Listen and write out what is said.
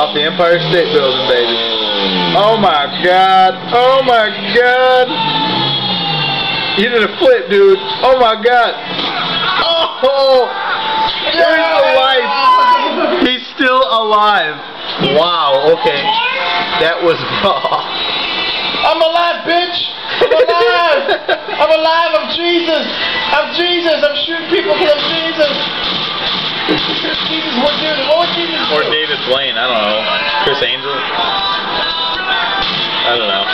off the Empire State Building, baby. Oh my God. Oh my God. You did a flip, dude. Oh my God. Oh! There's the life. He's still alive. Wow, okay. That was raw. I'm alive, bitch! I'm alive! I'm alive, I'm Jesus! I'm Jesus! I'm shooting people because I'm Jesus! Jesus, what would Jesus do? Or David Blaine, I don't know. Chris Angel? I don't know.